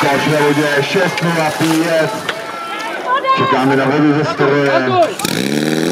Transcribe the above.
Koč ve vodě 6:05. Čekáme na vodu ze stroje.